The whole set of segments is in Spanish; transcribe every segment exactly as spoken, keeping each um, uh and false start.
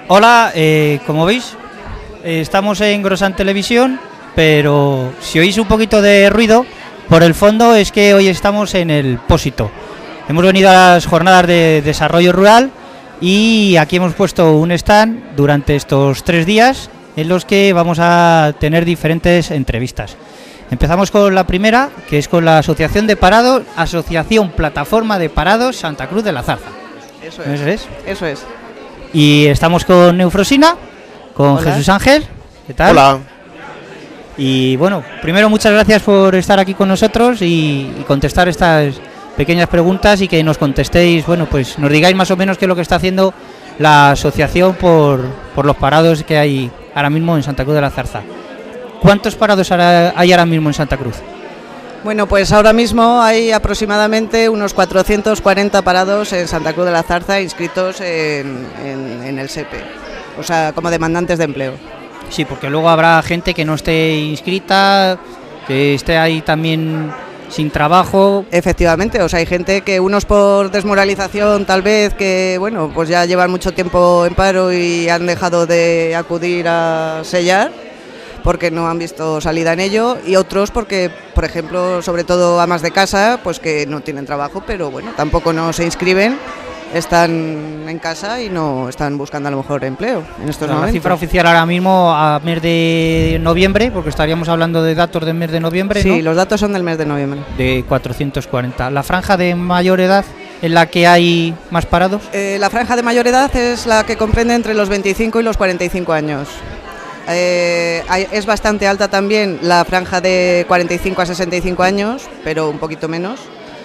Hola, eh, como veis, eh, estamos en Grosan Televisión, pero si oís un poquito de ruido, por el fondo es que hoy estamos en el Pósito. Hemos venido a las jornadas de desarrollo rural y aquí hemos puesto un stand durante estos tres días en los que vamos a tener diferentes entrevistas. Empezamos con la primera, que es con la Asociación de Parados, Asociación Plataforma de Parados Santa Cruz de la Zarza. Eso es. ¿Eso es? Eso es. Y estamos con Eufrosina, con Hola. Jesús Ángel. ¿Qué tal? Hola. Y bueno, primero muchas gracias por estar aquí con nosotros y, y contestar estas pequeñas preguntas y que nos contestéis, bueno, pues nos digáis más o menos qué es lo que está haciendo la asociación por, por los parados que hay ahora mismo en Santa Cruz de la Zarza. ¿Cuántos parados hay ahora mismo en Santa Cruz? Bueno, pues ahora mismo hay aproximadamente unos cuatrocientos cuarenta parados en Santa Cruz de la Zarza inscritos en, en, en el S E P E, o sea, como demandantes de empleo. Sí, porque luego habrá gente que no esté inscrita, que esté ahí también sin trabajo. Efectivamente, o sea, hay gente que unos por desmoralización tal vez, que bueno, pues ya llevan mucho tiempo en paro y han dejado de acudir a sellar porque no han visto salida en ello, y otros porque, por ejemplo, sobre todo amas de casa, pues que no tienen trabajo, pero bueno, tampoco no se inscriben, están en casa y no están buscando a lo mejor empleo en estos La momentos. cifra oficial ahora mismo a mes de noviembre, porque estaríamos hablando de datos del mes de noviembre, Sí, ¿no? los datos son del mes de noviembre. De cuatrocientos cuarenta. ¿La franja de mayor edad en la que hay más parados? Eh, la franja de mayor edad es la que comprende entre los veinticinco y los cuarenta y cinco años. Eh, hay, es bastante alta también la franja de cuarenta y cinco a sesenta y cinco años, pero un poquito menos.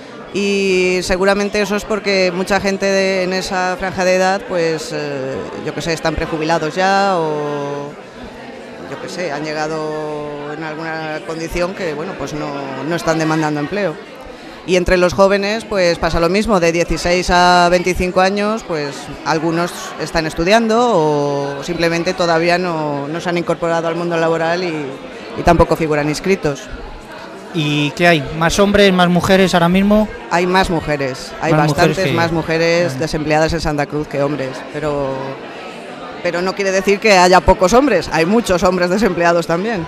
Y seguramente eso es porque mucha gente de, en esa franja de edad, pues eh, yo que sé, están prejubilados ya o yo que sé, han llegado en alguna condición que bueno, pues no, no están demandando empleo. Y entre los jóvenes pues pasa lo mismo, de dieciséis a veinticinco años, pues algunos están estudiando o simplemente todavía no, no se han incorporado al mundo laboral y, y tampoco figuran inscritos. ¿Y qué hay? ¿Más hombres, más mujeres ahora mismo? Hay más mujeres, hay Más bastantes mujeres que- más mujeres desempleadas en Santa Cruz que hombres, pero, pero no quiere decir que haya pocos hombres, hay muchos hombres desempleados también.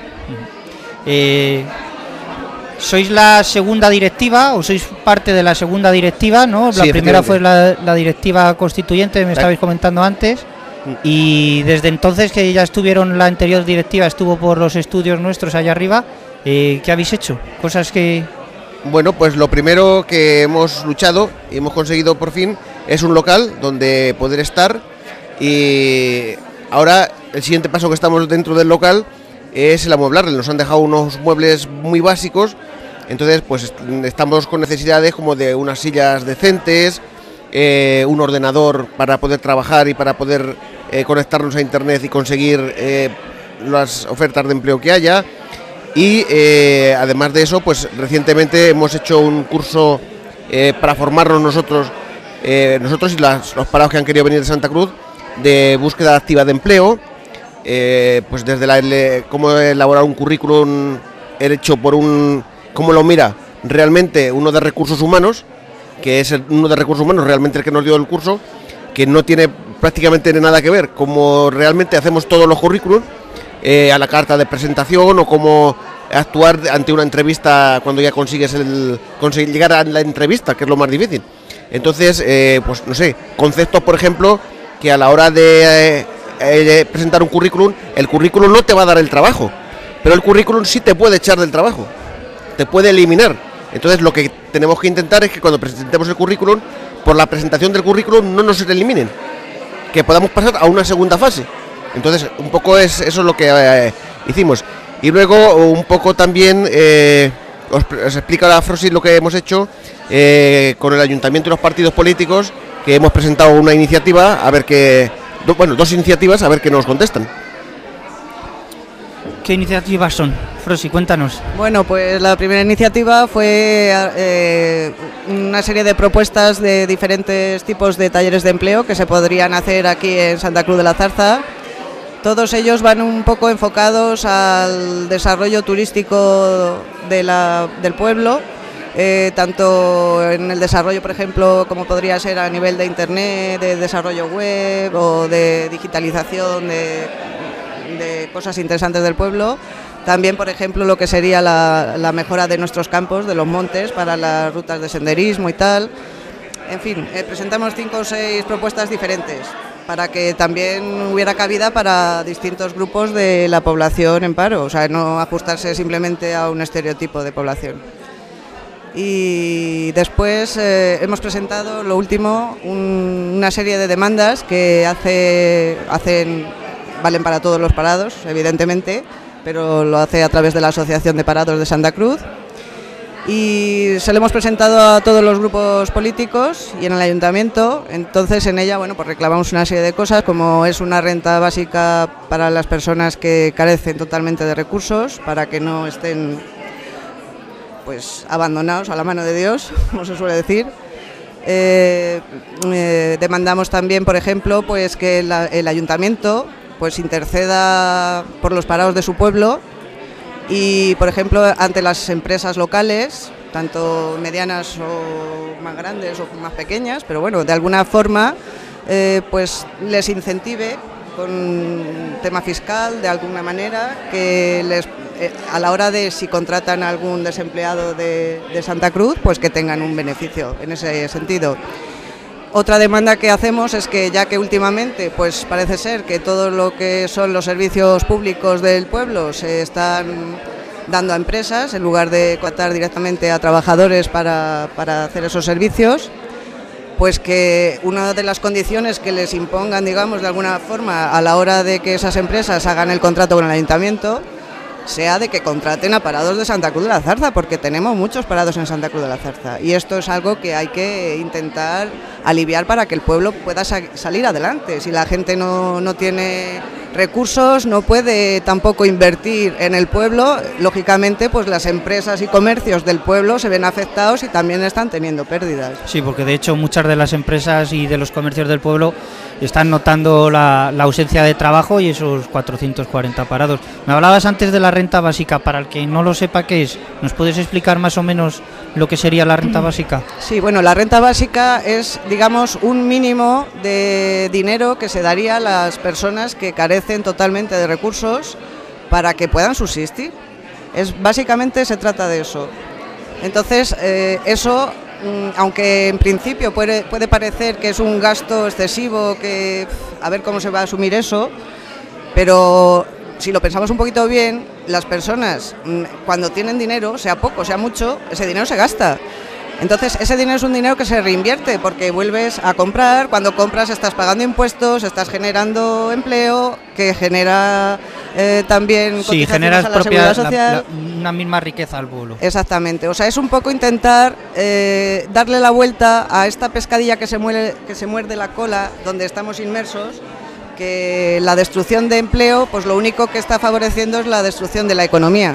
Eh, ¿Sois la segunda directiva o sois parte de la segunda directiva, no? La Sí, primera fue efectivamente. la, la directiva constituyente, me estabais comentando antes. Mm. Y desde entonces que ya estuvieron, la anterior directiva estuvo por los estudios nuestros allá arriba, eh, ¿qué habéis hecho? Cosas que... Bueno, pues lo primero que hemos luchado y hemos conseguido por fin es un local donde poder estar, y ahora el siguiente paso que estamos dentro del local es el amueblarle. Nos han dejado unos muebles muy básicos, entonces pues est- estamos con necesidades como de unas sillas decentes, eh, un ordenador para poder trabajar y para poder eh, conectarnos a internet y conseguir eh, las ofertas de empleo que haya. Y eh, además de eso, pues recientemente hemos hecho un curso eh, para formarnos nosotros, eh, nosotros y las- los parados que han querido venir de Santa Cruz, de búsqueda activa de empleo, eh, pues desde la, el- cómo elaborar un currículum hecho por un, cómo lo mira realmente uno de recursos humanos, que es el- uno de recursos humanos realmente el que nos dio el curso, que no tiene prácticamente nada que ver cómo realmente hacemos todos los currículums, eh, a la carta de presentación o cómo actuar ante una entrevista cuando ya consigues el conseguir llegar a la entrevista, que es lo más difícil. Entonces, eh, pues no sé, conceptos, por ejemplo, que a la hora de eh, eh, presentar un currículum, el currículum no te va a dar el trabajo, pero el currículum sí te puede echar del trabajo, te puede eliminar. Entonces, lo que tenemos que intentar es que cuando presentemos el currículum, por la presentación del currículum no nos eliminen, que podamos pasar a una segunda fase. Entonces, un poco es eso es lo que eh, hicimos. Y luego, un poco también, eh, os, os explica la Frosi lo que hemos hecho eh, con el Ayuntamiento y los partidos políticos, que hemos presentado una iniciativa, a ver qué, do, bueno, dos iniciativas, a ver qué nos contestan. ¿Qué iniciativas son? Frosi, cuéntanos. Bueno, pues la primera iniciativa fue eh, una serie de propuestas de diferentes tipos de talleres de empleo que se podrían hacer aquí en Santa Cruz de la Zarza. Todos ellos van un poco enfocados al desarrollo turístico de la, del pueblo eh, tanto en el desarrollo, por ejemplo, como podría ser a nivel de internet, de desarrollo web o de digitalización de, de cosas interesantes del pueblo. También, por ejemplo, lo que sería la, la mejora de nuestros campos, de los montes, para las rutas de senderismo y tal. En fin, eh, presentamos cinco o seis propuestas diferentes para que también hubiera cabida para distintos grupos de la población en paro, o sea, no ajustarse simplemente a un estereotipo de población. Y después eh, hemos presentado, lo último, un, una serie de demandas que hace, hacen, valen para todos los parados, evidentemente, pero lo hace a través de la Asociación de Parados de Santa Cruz. Y se lo hemos presentado a todos los grupos políticos y en el ayuntamiento. Entonces en ella, bueno, pues reclamamos una serie de cosas, como es una renta básica para las personas que carecen totalmente de recursos, para que no estén pues abandonados a la mano de Dios, como se suele decir. Eh, eh, demandamos también, por ejemplo, pues que la, el ayuntamiento pues interceda por los parados de su pueblo. Y, por ejemplo, ante las empresas locales, tanto medianas o más grandes o más pequeñas, pero bueno, de alguna forma, eh, pues les incentive con tema fiscal, de alguna manera, que les, eh, a la hora de si contratan a algún desempleado de, de Santa Cruz, pues que tengan un beneficio en ese sentido. Otra demanda que hacemos es que, ya que últimamente pues parece ser que todo lo que son los servicios públicos del pueblo se están dando a empresas en lugar de contratar directamente a trabajadores para, para hacer esos servicios, pues que una de las condiciones que les impongan, digamos, de alguna forma a la hora de que esas empresas hagan el contrato con el ayuntamiento, sea de que contraten a parados de Santa Cruz de la Zarza, porque tenemos muchos parados en Santa Cruz de la Zarza y esto es algo que hay que intentar aliviar para que el pueblo pueda sa- salir adelante. Si la gente no, no tiene recursos, no puede tampoco invertir en el pueblo, lógicamente pues las empresas y comercios del pueblo se ven afectados y también están teniendo pérdidas. Sí, porque de hecho muchas de las empresas y de los comercios del pueblo están notando la, la ausencia de trabajo y esos cuatrocientos cuarenta parados. Me hablabas antes de la renta básica. Para el que no lo sepa qué es, ¿nos puedes explicar más o menos lo que sería la renta básica? Sí, bueno, la renta básica es, digamos, un mínimo de dinero que se daría a las personas que carecen totalmente de recursos para que puedan subsistir. Es, básicamente se trata de eso. Entonces, eh, eso, aunque en principio puede, puede parecer que es un gasto excesivo, que a ver cómo se va a asumir eso, pero si lo pensamos un poquito bien, las personas cuando tienen dinero, sea poco, sea mucho, ese dinero se gasta. Entonces ese dinero es un dinero que se reinvierte porque vuelves a comprar, cuando compras estás pagando impuestos, estás generando empleo, que genera eh, también sí, cotizaciones a la seguridad social. La, la, una misma riqueza al pueblo. Exactamente, o sea, es un poco intentar eh, darle la vuelta a esta pescadilla que se, muere, que se muerde la cola, donde estamos inmersos, que la destrucción de empleo, pues lo único que está favoreciendo es la destrucción de la economía.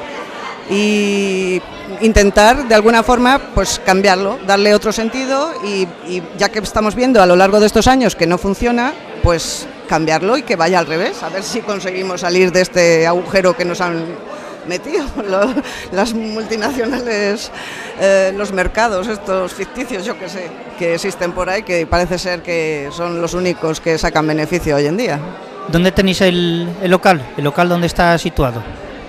Y intentar de alguna forma pues cambiarlo, darle otro sentido y, y ya que estamos viendo a lo largo de estos años que no funciona, pues cambiarlo y que vaya al revés, a ver si conseguimos salir de este agujero que nos han metido lo, las multinacionales, eh, los mercados estos ficticios, yo que sé, que existen por ahí, que parece ser que son los únicos que sacan beneficio hoy en día. ¿Dónde tenéis el, el local? ¿El local dónde está situado?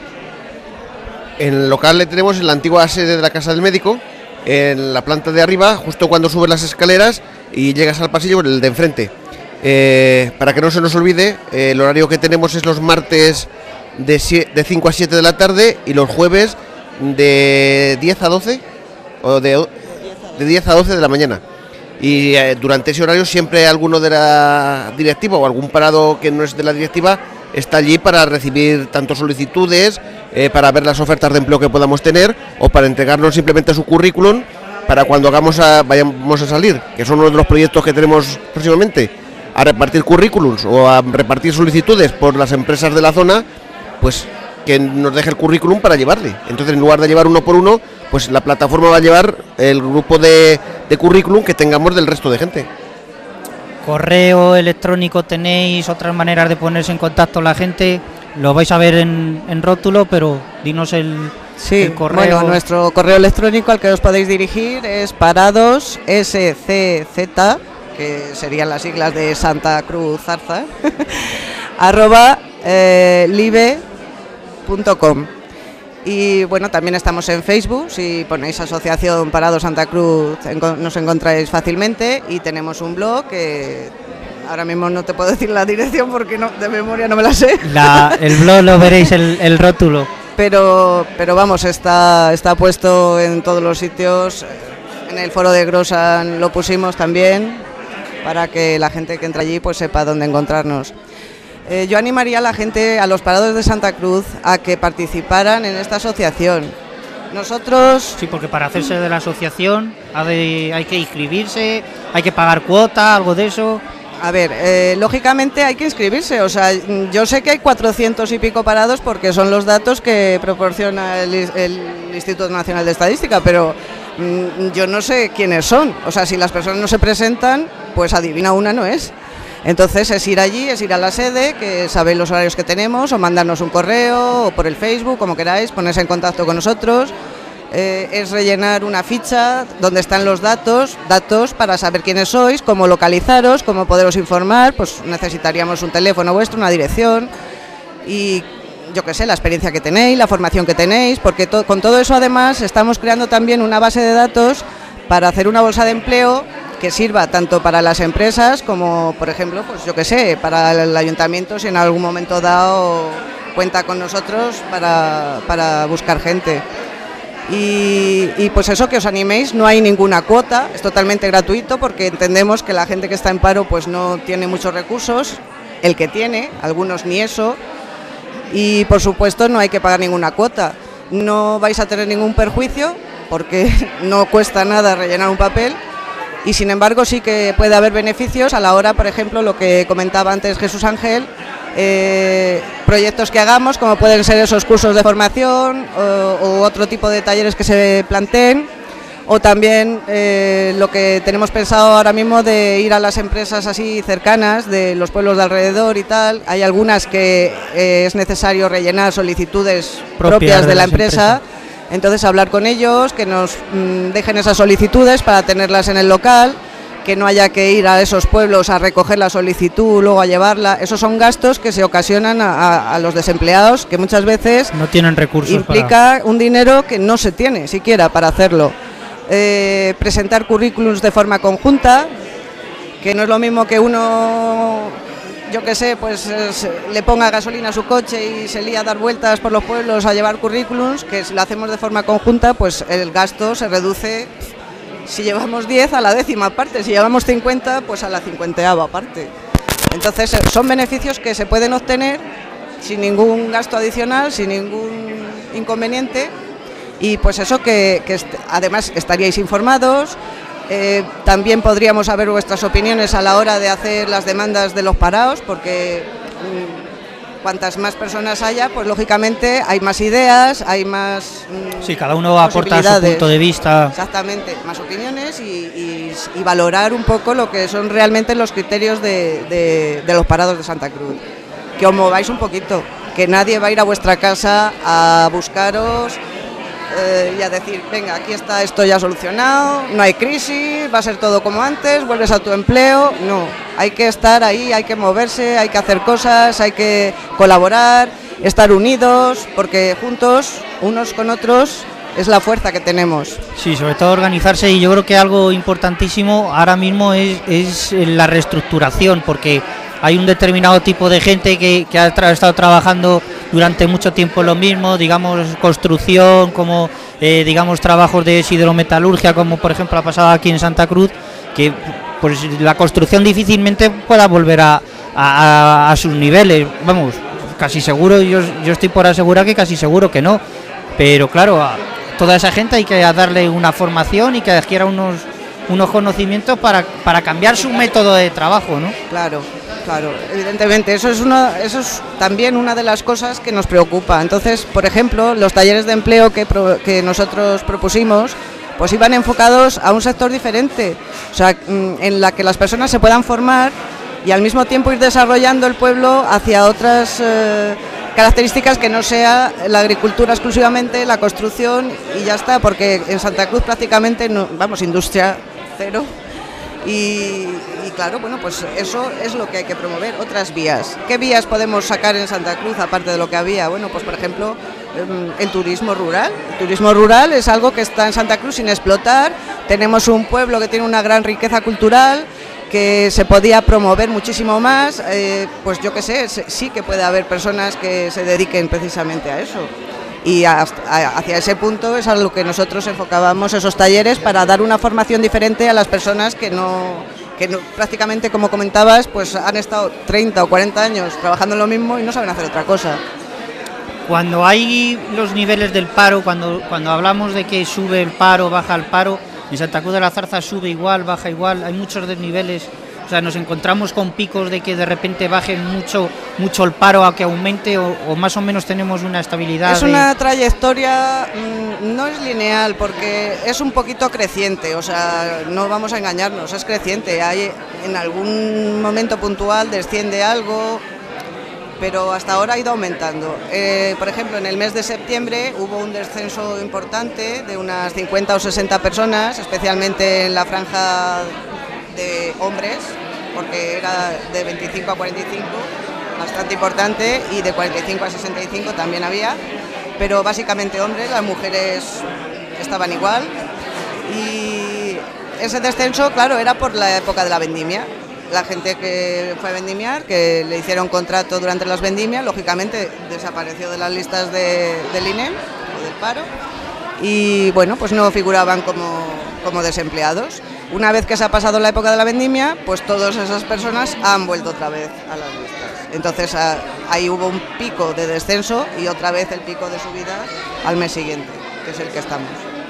En el local le tenemos en la antigua sede de la Casa del Médico, en la planta de arriba, justo cuando subes las escaleras y llegas al pasillo, el de enfrente. Eh, para que no se nos olvide, eh, el horario que tenemos es los martes de, de cinco a siete de la tarde y los jueves de diez a doce, o de, de diez a doce de la mañana. Y eh, durante ese horario siempre alguno de la directiva o algún parado que no es de la directiva está allí para recibir tanto solicitudes, eh, para ver las ofertas de empleo que podamos tener o para entregarnos simplemente su currículum para cuando hagamos a, vayamos a salir, que son uno de los proyectos que tenemos próximamente, a repartir currículums o a repartir solicitudes por las empresas de la zona, pues que nos deje el currículum para llevarle. Entonces, en lugar de llevar uno por uno, pues la plataforma va a llevar el grupo de, de currículum que tengamos del resto de gente. Correo electrónico tenéis, otras maneras de ponerse en contacto la gente, lo vais a ver en, en rótulo, pero dinos el, Sí, el correo. Bueno, nuestro correo electrónico al que os podéis dirigir es parados S C Z, que serían las siglas de Santa Cruz Zarza, arroba eh, live punto com. Y bueno, también estamos en Facebook, si ponéis Asociación Parados Santa Cruz nos encontráis fácilmente, y tenemos un blog que ahora mismo no te puedo decir la dirección porque no, de memoria no me la sé. La, el blog lo veréis, el, el rótulo. Pero, pero vamos, está, está puesto en todos los sitios, en el foro de Grosan lo pusimos también, para que la gente que entra allí pues sepa dónde encontrarnos. Eh, yo animaría a la gente, a los parados de Santa Cruz, a que participaran en esta asociación. Nosotros... Sí, porque para hacerse de la asociación ha de, hay que inscribirse, hay que pagar cuota, algo de eso. A ver, eh, lógicamente hay que inscribirse, o sea, yo sé que hay cuatrocientos y pico parados porque son los datos que proporciona el, el Instituto Nacional de Estadística, pero mmm, yo no sé quiénes son, o sea, si las personas no se presentan, pues adivina una no es. Entonces es ir allí, es ir a la sede, que sabéis los horarios que tenemos, o mandarnos un correo, o por el Facebook, como queráis, ponerse en contacto con nosotros. Eh, es rellenar una ficha donde están los datos, datos para saber quiénes sois, cómo localizaros, cómo poderos informar, pues necesitaríamos un teléfono vuestro, una dirección y yo qué sé, la experiencia que tenéis, la formación que tenéis, porque to- con todo eso además estamos creando también una base de datos para hacer una bolsa de empleo que sirva tanto para las empresas como, por ejemplo, pues yo qué sé, para el ayuntamiento si en algún momento dado cuenta con nosotros para, para buscar gente. Y, y pues eso, que os animéis, no hay ninguna cuota, es totalmente gratuito porque entendemos que la gente que está en paro pues no tiene muchos recursos, el que tiene, algunos ni eso, y por supuesto no hay que pagar ninguna cuota, no vais a tener ningún perjuicio porque no cuesta nada rellenar un papel. Y sin embargo sí que puede haber beneficios a la hora, por ejemplo, lo que comentaba antes Jesús Ángel, eh, proyectos que hagamos, como pueden ser esos cursos de formación o, o otro tipo de talleres que se planteen, o también eh, lo que tenemos pensado ahora mismo de ir a las empresas así cercanas, de los pueblos de alrededor y tal. Hay algunas que eh, es necesario rellenar solicitudes propias, propias de, de la empresa. Empresas. Entonces hablar con ellos, que nos mmm, dejen esas solicitudes para tenerlas en el local, que no haya que ir a esos pueblos a recoger la solicitud, luego a llevarla. Esos son gastos que se ocasionan a, a, a los desempleados, que muchas veces no tienen recursos. Implica para... un dinero que no se tiene siquiera para hacerlo. Eh, presentar currículums de forma conjunta, que no es lo mismo que uno... yo qué sé, pues es, le ponga gasolina a su coche y se lía a dar vueltas por los pueblos a llevar currículums, que si lo hacemos de forma conjunta, pues el gasto se reduce, si llevamos diez a la décima parte, si llevamos cincuenta, pues a la cincuenteava parte. Entonces son beneficios que se pueden obtener sin ningún gasto adicional, sin ningún inconveniente, y pues eso que, que est- además estaríais informados. Eh, también podríamos saber vuestras opiniones a la hora de hacer las demandas de los parados, porque mmm, cuantas más personas haya, pues lógicamente hay más ideas, hay más mmm, sí, cada uno aporta su punto de vista. Exactamente, más opiniones y, y, y valorar un poco lo que son realmente los criterios de, de, de los parados de Santa Cruz. Que os mováis un poquito, que nadie va a ir a vuestra casa a buscaros Eh, y a decir, venga, aquí está esto ya solucionado, no hay crisis, va a ser todo como antes, vuelves a tu empleo. No, hay que estar ahí, hay que moverse, hay que hacer cosas, hay que colaborar, estar unidos, porque juntos, unos con otros, es la fuerza que tenemos. Sí, sobre todo organizarse, y yo creo que algo importantísimo ahora mismo es, es la reestructuración, porque hay un determinado tipo de gente que, que ha tra- estado trabajando durante mucho tiempo lo mismo, digamos construcción, como eh, digamos trabajos de hidrometalurgia, como por ejemplo ha pasado aquí en Santa Cruz, que pues la construcción difícilmente pueda volver a, a, a sus niveles, vamos, casi seguro, yo, yo estoy por asegurar que casi seguro que no, pero claro, a toda esa gente hay que darle una formación y que adquiera unos, unos conocimientos para, para cambiar su método de trabajo, ¿no? Claro. Claro, evidentemente, eso es una, eso es también una de las cosas que nos preocupa. Entonces, por ejemplo, los talleres de empleo que, pro, que nosotros propusimos, pues iban enfocados a un sector diferente, o sea, en la que las personas se puedan formar y al mismo tiempo ir desarrollando el pueblo hacia otras, eh, características que no sea la agricultura exclusivamente, la construcción y ya está, porque en Santa Cruz prácticamente, no, vamos, industria cero. Y, y claro, bueno, pues eso es lo que hay que promover, otras vías. ¿Qué vías podemos sacar en Santa Cruz aparte de lo que había? Bueno, pues por ejemplo, el turismo rural. El turismo rural es algo que está en Santa Cruz sin explotar. Tenemos un pueblo que tiene una gran riqueza cultural, que se podía promover muchísimo más. Eh, pues yo qué sé, sí que puede haber personas que se dediquen precisamente a eso. Y hasta, hacia ese punto es a lo que nosotros enfocábamos esos talleres, para dar una formación diferente a las personas que no, que no, prácticamente, como comentabas, pues han estado treinta o cuarenta años trabajando en lo mismo y no saben hacer otra cosa. Cuando hay los niveles del paro, cuando, cuando hablamos de que sube el paro, baja el paro, en Santa Cruz de la Zarza sube igual, baja igual, hay muchos desniveles. O sea, nos encontramos con picos de que de repente baje mucho mucho el paro a que aumente, o, o más o menos tenemos una estabilidad. Es una de... trayectoria, mmm, no es lineal, porque es un poquito creciente, o sea, no vamos a engañarnos, es creciente. Hay en algún momento puntual desciende algo, pero hasta ahora ha ido aumentando. Eh, por ejemplo, en el mes de septiembre hubo un descenso importante de unas cincuenta o sesenta personas, especialmente en la franja de hombres, porque era de veinticinco a cuarenta y cinco, bastante importante, y de cuarenta y cinco a sesenta y cinco también había, pero básicamente hombres. Las mujeres estaban igual, y ese descenso, claro, era por la época de la vendimia. La gente que fue a vendimiar, que le hicieron contrato durante las vendimias, lógicamente desapareció de las listas de, del I N E M o del paro, y bueno, pues no figuraban como, como desempleados. Una vez que se ha pasado la época de la vendimia, pues todas esas personas han vuelto otra vez a las listas. Entonces a, ahí hubo un pico de descenso y otra vez el pico de subida al mes siguiente, que es el que estamos.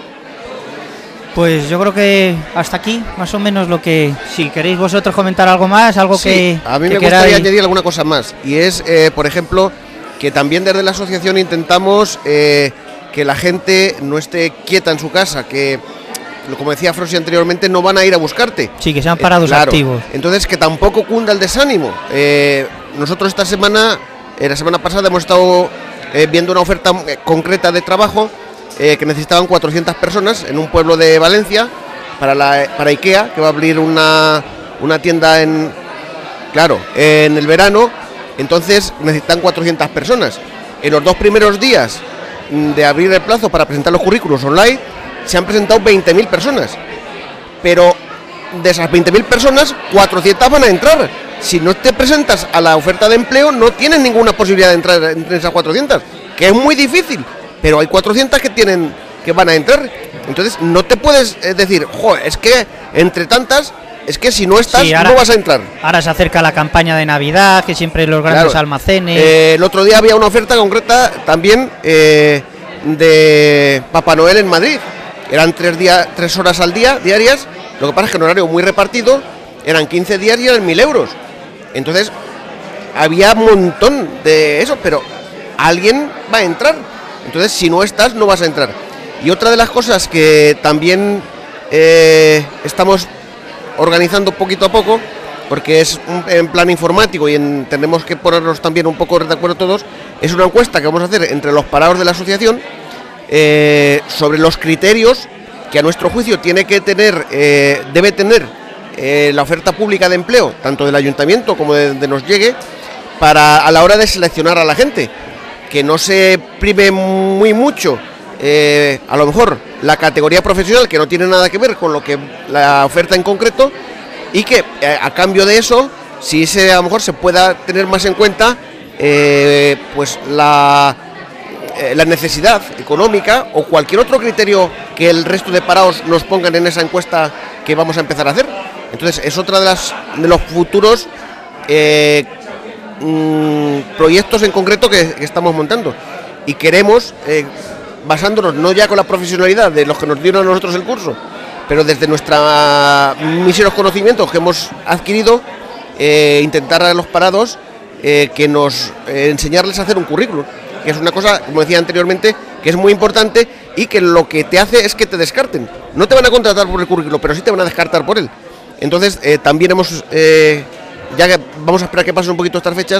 Pues yo creo que hasta aquí, más o menos, lo que... Si queréis vosotros comentar algo más, algo sí, que... a mí que me queráis... gustaría añadir alguna cosa más, y es, eh, por ejemplo, que también desde la asociación intentamos eh, que la gente no esté quieta en su casa, que... como decía Frosi anteriormente, no van a ir a buscarte. Sí, que sean parados eh, claro. activos. Entonces, que tampoco cunda el desánimo. Eh, nosotros esta semana, eh, la semana pasada, hemos estado eh, viendo una oferta eh, concreta de trabajo eh, que necesitaban cuatrocientas personas en un pueblo de Valencia para, la, para IKEA, que va a abrir una, una tienda en, claro, en el verano. Entonces necesitan cuatrocientas personas. En los dos primeros días de abrir el plazo para presentar los currículos online, se han presentado veinte mil personas, pero de esas veinte mil personas, cuatrocientas van a entrar. Si no te presentas a la oferta de empleo, no tienes ninguna posibilidad de entrar entre esas cuatrocientas, que es muy difícil, pero hay cuatrocientas que tienen, que van a entrar. Entonces no te puedes eh, decir, joder, es que entre tantas, es que si no estás, sí, ahora, no vas a entrar. Ahora se acerca la campaña de Navidad, que siempre los grandes claro. almacenes... Eh, el otro día había una oferta concreta también eh, de Papá Noel en Madrid. Eran tres, días, tres horas al día, diarias. Lo que pasa es que en horario muy repartido, eran quince días y eran mil euros. Entonces, había un montón de eso, pero alguien va a entrar. Entonces, si no estás, no vas a entrar. Y otra de las cosas que también eh, estamos organizando poquito a poco, porque es un, en plan informático y en, tenemos que ponernos también un poco de acuerdo todos, es una encuesta que vamos a hacer entre los parados de la asociación, Eh, sobre los criterios que a nuestro juicio tiene que tener, eh, debe tener eh, la oferta pública de empleo, tanto del ayuntamiento como de, de nos llegue, para a la hora de seleccionar a la gente, que no se prime muy mucho, eh, a lo mejor la categoría profesional, que no tiene nada que ver con lo que la oferta en concreto, y que eh, a cambio de eso, si se, a lo mejor se pueda tener más en cuenta, eh, pues la la necesidad económica o cualquier otro criterio que el resto de parados nos pongan en esa encuesta que vamos a empezar a hacer. Entonces es otra de las de los futuros eh, mmm, proyectos en concreto que, que estamos montando, y queremos, eh, basándonos no ya con la profesionalidad de los que nos dieron a nosotros el curso, pero desde nuestra míseros conocimientos que hemos adquirido, eh, intentar a los parados eh, que nos eh, enseñarles a hacer un currículum, que es una cosa, como decía anteriormente, que es muy importante y que lo que te hace es que te descarten. No te van a contratar por el currículo, pero sí te van a descartar por él. Entonces, eh, también hemos, eh, ya que vamos a esperar que pasen un poquito estas fechas,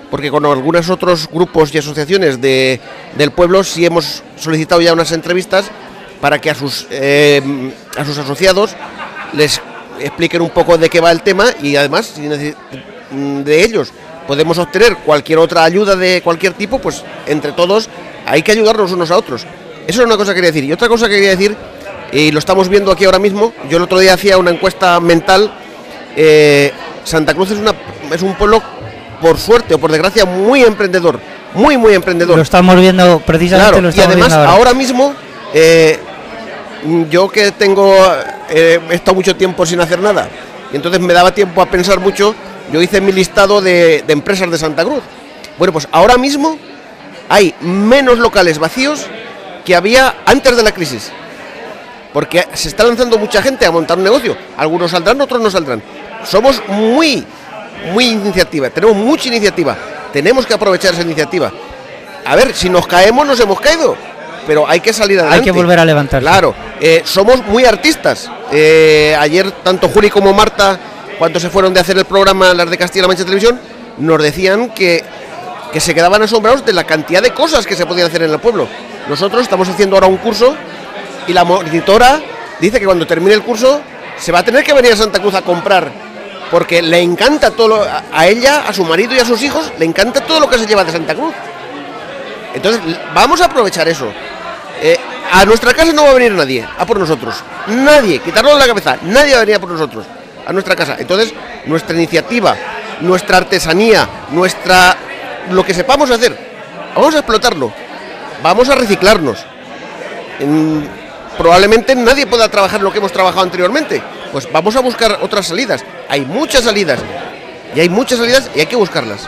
porque con algunos otros grupos y asociaciones de, del pueblo sí hemos solicitado ya unas entrevistas para que a sus, eh, a sus asociados les expliquen un poco de qué va el tema, y además si de ellos podemos obtener cualquier otra ayuda de cualquier tipo, pues entre todos hay que ayudarnos unos a otros. Eso es una cosa que quería decir. Y otra cosa que quería decir, y lo estamos viendo aquí ahora mismo, yo el otro día hacía una encuesta mental. eh, Santa Cruz es, una, es un pueblo, por suerte o por desgracia, muy emprendedor, muy muy emprendedor. Lo estamos viendo precisamente, claro, lo estamos y además viendo ahora. ahora mismo, eh, yo que tengo, eh, he estado mucho tiempo sin hacer nada, y entonces me daba tiempo a pensar mucho. Yo hice mi listado de, de empresas de Santa Cruz. Bueno, pues ahora mismo hay menos locales vacíos que había antes de la crisis, porque se está lanzando mucha gente a montar un negocio. Algunos saldrán, otros no saldrán. Somos muy, muy iniciativa, tenemos mucha iniciativa, tenemos que aprovechar esa iniciativa. A ver, si nos caemos, nos hemos caído, pero hay que salir adelante. Hay que volver a levantarse. Claro, eh, somos muy artistas. Eh, ayer, tanto Juli como Marta, cuando se fueron de hacer el programa, las de Castilla-La Mancha Televisión, nos decían que, que se quedaban asombrados de la cantidad de cosas que se podían hacer en el pueblo. Nosotros estamos haciendo ahora un curso y la monitora dice que cuando termine el curso se va a tener que venir a Santa Cruz a comprar, porque le encanta todo lo, a, a ella, a su marido y a sus hijos, le encanta todo lo que se lleva de Santa Cruz. Entonces vamos a aprovechar eso. Eh, a nuestra casa no va a venir nadie a por nosotros, nadie, quitarlo de la cabeza, nadie va a venir a por nosotros a nuestra casa. Entonces nuestra iniciativa, nuestra artesanía, nuestra, lo que sepamos hacer, vamos a explotarlo, vamos a reciclarnos. En, probablemente nadie pueda trabajar lo que hemos trabajado anteriormente, pues vamos a buscar otras salidas. Hay muchas salidas y hay muchas salidas y hay que buscarlas.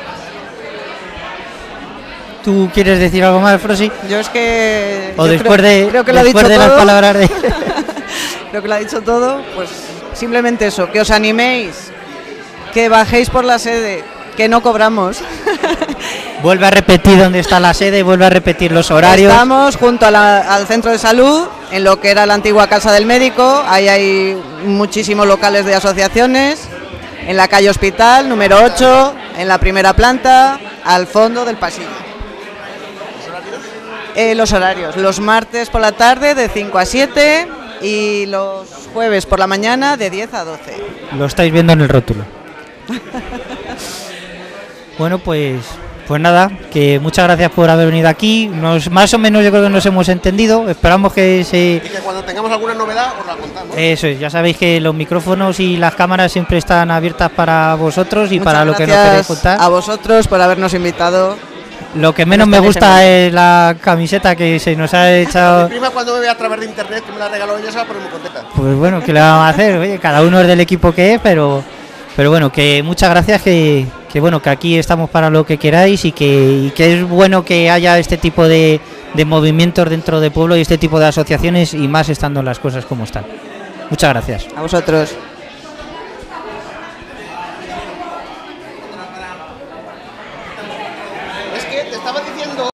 ¿Tú quieres decir algo más, Frosi? Yo es que... O yo después creo, de, creo que lo ha después dicho de las todo. palabras de... Creo que lo ha dicho todo, pues simplemente eso, que os animéis, que bajéis por la sede, que no cobramos. Vuelve a repetir dónde está la sede, vuelve a repetir los horarios. Estamos junto a la, al centro de salud, en lo que era la antigua casa del médico. Ahí hay muchísimos locales de asociaciones, en la calle Hospital, número ocho, en la primera planta, al fondo del pasillo. Eh, los horarios, los martes por la tarde de cinco a siete y los jueves por la mañana de diez a doce. Lo estáis viendo en el rótulo. Bueno, pues pues nada, que muchas gracias por haber venido aquí. Nos, más o menos yo creo que nos hemos entendido. Esperamos que se... Y que cuando tengamos alguna novedad os la contamos. Eso es, ya sabéis que los micrófonos y las cámaras siempre están abiertas para vosotros y Muchas para lo que nos gracias queréis contar. a vosotros por habernos invitado. Lo que menos me gusta es la camiseta que se nos ha echado. Mi prima, cuando me ve a través de internet, que me la regaló ella, se va a poner muy contenta. Pues bueno, ¿qué le vamos a hacer? Oye, cada uno es del equipo que es, pero pero bueno, que muchas gracias, que, que bueno, que aquí estamos para lo que queráis y que, y que es bueno que haya este tipo de, de movimientos dentro del pueblo y este tipo de asociaciones, y más estando las cosas como están. Muchas gracias. A vosotros. Es que te estaba diciendo...